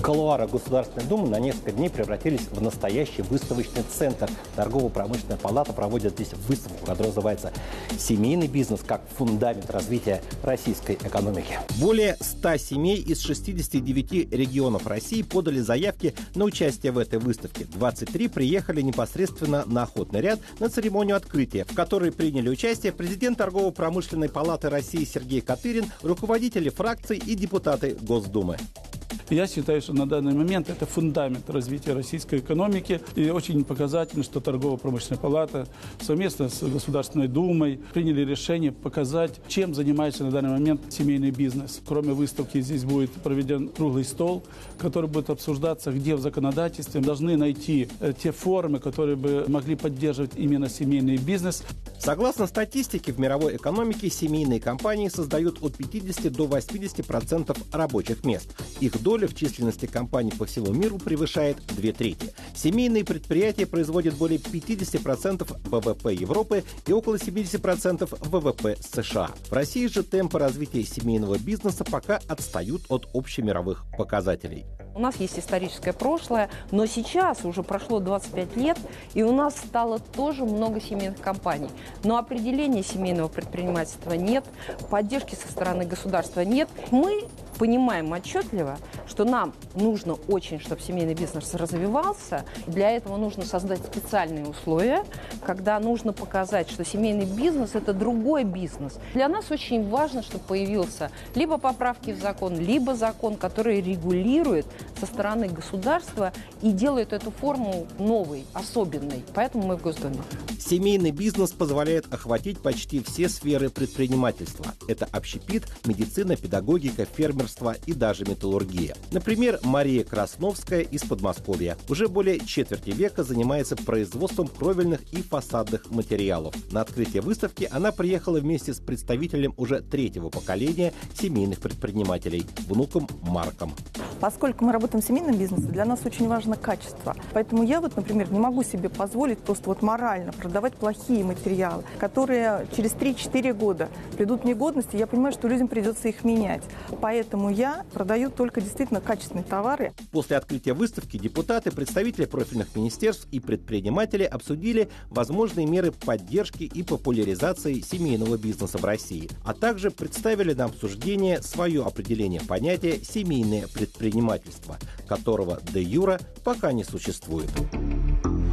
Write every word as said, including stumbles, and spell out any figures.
Кулуары Государственной Думы на несколько дней превратились в настоящий выставочный центр. Торгово-промышленная палата проводит здесь выставку, которая называется «Семейный бизнес как фундамент развития российской экономики». Более ста семей из шестидесяти девяти регионов России подали заявки на участие в этой выставке. двадцать три приехали непосредственно на Охотный ряд на церемонию открытия, в которой приняли участие президент Торгово-промышленной палаты России Сергей Катырин, руководители фракций и депутаты Госдумы. Я считаю, что на данный момент это фундамент развития российской экономики. И очень показательно, что Торгово-промышленная палата совместно с Государственной Думой приняли решение показать, чем занимается на данный момент семейный бизнес. Кроме выставки здесь будет проведен круглый стол, который будет обсуждаться, где в законодательстве должны найти те формы, которые бы могли поддерживать именно семейный бизнес. Согласно статистике, в мировой экономике семейные компании создают от пятидесяти до восьмидесяти процентов рабочих мест. Их доля в численности компаний по всему миру превышает две трети. Семейные предприятия производят более пятидесяти процентов вэ вэ пэ Европы и около семидесяти процентов вэ вэ пэ США. В России же темпы развития семейного бизнеса пока отстают от общемировых показателей. У нас есть историческое прошлое, но сейчас уже прошло двадцать пять лет, и у нас стало тоже много семейных компаний. Но определения семейного предпринимательства нет, поддержки со стороны государства нет. Мы понимаем отчетливо, что нам нужно очень, чтобы семейный бизнес развивался. Для этого нужно создать специальные условия, когда нужно показать, что семейный бизнес – это другой бизнес. Для нас очень важно, чтобы появился либо поправки в закон, либо закон, который регулирует со стороны государства и делает эту форму новой, особенной. Поэтому мы в Госдуме. Семейный бизнес позволяет охватить почти все сферы предпринимательства. Это общепит, медицина, педагогика, фермерство и даже металлургия. Например, Мария Красновская из Подмосковья уже более четверти века занимается производством кровельных и фасадных материалов. На открытие выставки она приехала вместе с представителем уже третьего поколения семейных предпринимателей, внуком Марком. Поскольку мы работаем в семейном бизнесе, для нас очень важно качество. Поэтому я вот, например, не могу себе позволить просто вот морально продавать плохие материалы, которые через три-четыре года придут в негодность, и я понимаю, что людям придется их менять. Поэтому я продаю только действительно качественные товары. После открытия выставки депутаты, представители профильных министерств и предприниматели обсудили возможные меры поддержки и популяризации семейного бизнеса в России, а также представили на обсуждение свое определение понятия «семейное предпринимательство», которого де юре пока не существует.